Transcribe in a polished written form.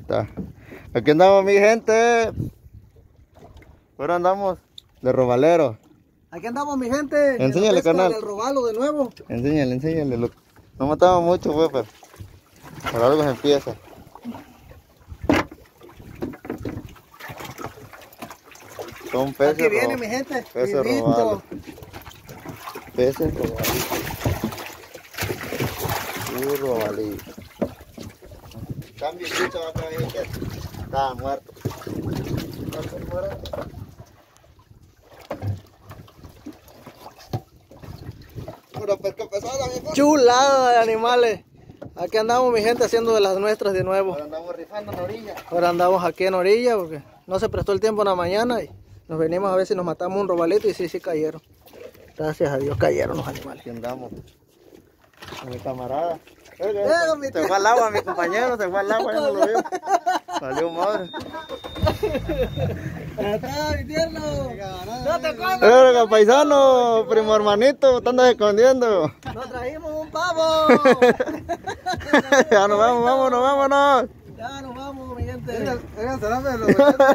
Está. Aquí andamos, mi gente. Ahora andamos de robalero. Aquí andamos, mi gente. Enséñale, carnal. El robalo de nuevo. Enséñale. No matamos mucho, pues, pero por algo se empieza. Son peces. Aquí viene, mi gente. Peces robalos. Peces robalos. Robalito. Están bien bichos acá, mi gente. Estaban muertos. Pura pesca pesada, mi gente. Chulada de animales. Aquí andamos, mi gente, haciendo de las nuestras de nuevo. Ahora andamos rifando en la orilla. Ahora andamos aquí en orilla porque no se prestó el tiempo en la mañana y nos venimos a ver si nos matamos un robalito y sí cayeron. Gracias a Dios cayeron los animales. Aquí andamos. Con mi camarada. Se fue al agua, mi compañero, se fue al agua, ya no lo vio. Salió madre. ¡Está, mi tierno! ¡No te comas! ¡Verga, paisano! Primo hermanito, te andas escondiendo. ¡Nos trajimos un pavo! Ya nos vamos, vámonos. Ya nos vamos, mi gente.